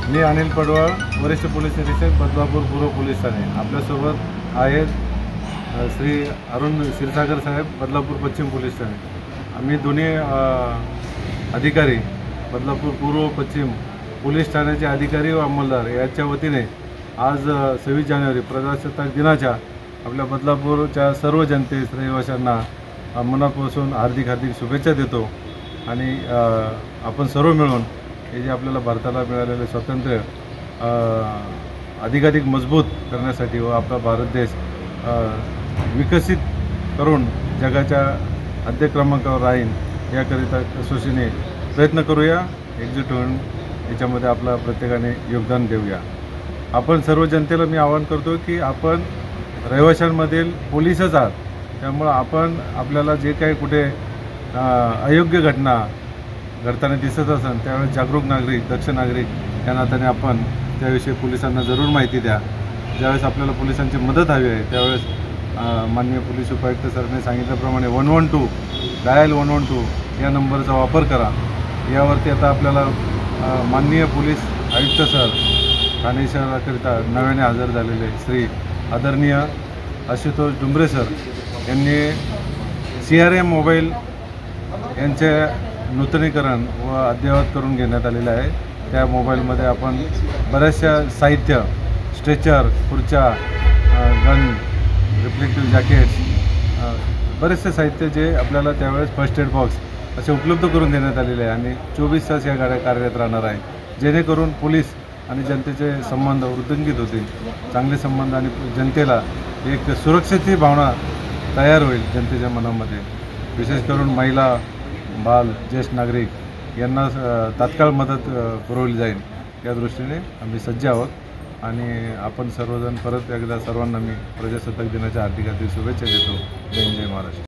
मी अनिल पडवळ, वरिष्ठ पोलीस निरीक्षक, बदलापूर पूर्व पोलीस ठाणे। आपल्यासोबत आहेत श्री अरुण क्षीरसागर साहेब, बदलापूर पश्चिम पोलीस ठाणे। आम्ही दोन्ही अधिकारी, बदलापूर पूर्व पश्चिम पोलीस ठाण्याचे अधिकारी व अंमलदार याच्या वतीने आज 26 जानेवारी प्रजासत्ताक दिनाच्या आपल्या बदलापूरच्या सर्व जनतेस, रहिवाशांना मनापासून हार्दिक शुभेच्छा देतो। आणि आपण सर्व मिळून हे जे आपल्याला भारताला मिळालेले स्वातंत्र्य अधिकाधिक मजबूत करण्यासाठी व आपला भारत देश विकसित करून जगाच्या आद्य क्रमांकावर राहील याकरिता कसोशीने प्रयत्न करूया, एकजूट होऊन याच्यामध्ये आपला प्रत्येकाने योगदान देऊया। आपण सर्व जनतेला मी आवाहन करतो की आपण रहिवाशांमधील पोलीसच आहात, त्यामुळे आपण आपल्याला जे काही कुठे अयोग्य घटना घडताना दिसत असेल त्यावेळेस जागरूक नागरिक, दक्ष नागरिक या नात्याने आपण त्याविषयी पोलिसांना जरूर माहिती द्या। ज्यावेळेस आपल्याला पोलिसांची मदत हवी आहे त्यावेळेस माननीय पोलीस उपायुक्त सरांनी सांगितल्याप्रमाणे 112 डायल 112 या नंबरचा वापर करा। यावरती आता आपल्याला माननीय पोलीस आयुक्त सर ठाणे शहराकरिता नव्याने हजर झालेले श्री आदरणीय आशुतोष डुंबरे सर यांनी CRM मोबाईल यांचे नूतनीकरण व अद्ययावत करून घेण्यात आलेलं आहे। त्या मोबाईलमध्ये आपण बऱ्याचशा साहित्य, स्ट्रेचर, खुर्च्या, गन, रिफ्लेक्टिव्ह जॅकेट्स, बरेचसे साहित्य जे आपल्याला त्यावेळेस फर्स्ट एड बॉक्स असे उपलब्ध करून देण्यात आलेले आहे। आणि 24 तास या गाड्या कार्यरत राहणार आहे, जेणेकरून पोलीस आणि जनतेचे संबंध वृद्धिंगित होतील, चांगले संबंध आणि जनतेला एक सुरक्षेची भावना तयार होईल जनतेच्या मनामध्ये। विशेष करून महिला, बाल, ज्येष्ठ नागरिक यांना तात्काळ मदत पुरवली जाईल या दृष्टीने आम्ही सज्ज आहोत। आणि आपण सर्वजण परत एकदा सर्वांना मी प्रजासत्ताक दिनाच्या हार्दिक शुभेच्छा देतो। जय हिंद, जय महाराष्ट्र।